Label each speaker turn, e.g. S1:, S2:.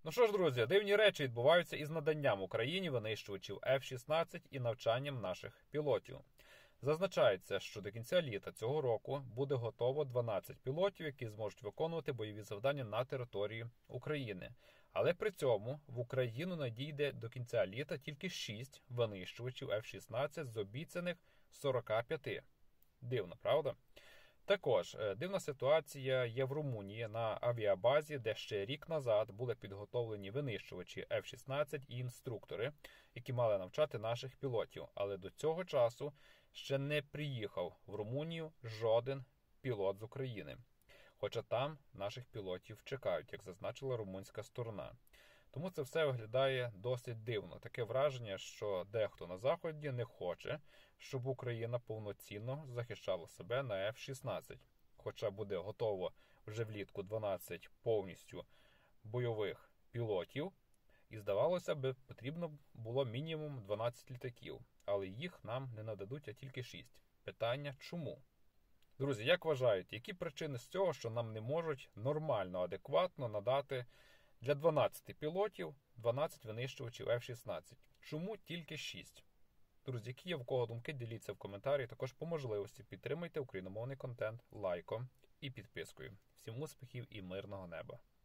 S1: Ну що ж, друзі, дивні речі відбуваються із наданням Україні винищувачів F-16 і навчанням наших пілотів. Зазначається, що до кінця літа цього року буде готово 12 пілотів, які зможуть виконувати бойові завдання на території України. Але при цьому в Україну надійде до кінця літа тільки 6 винищувачів F-16 з обіцяних 45. Дивно, правда? Також дивна ситуація є в Румунії на авіабазі, де ще рік назад були підготовлені винищувачі F-16 і інструктори, які мали навчати наших пілотів. Але до цього часу ще не приїхав в Румунію жоден пілот з України. Хоча там наших пілотів чекають, як зазначила румунська сторона. Тому це все виглядає досить дивно. Таке враження, що дехто на Заході не хоче, щоб Україна повноцінно захищала себе на F-16. Хоча буде готово вже влітку 12 повністю бойових пілотів. І здавалося б, потрібно було мінімум 12 літаків. Але їх нам не нададуть, а тільки 6. Питання – чому? Друзі, як вважаєте, які причини з цього, що нам не можуть нормально, адекватно надати для 12 пілотів 12 винищувачів F-16? Чому тільки 6? Друзі, які є в кого думки, діліться в коментарі. Також по можливості підтримайте україномовний контент лайком і підпискою. Всім успіхів і мирного неба!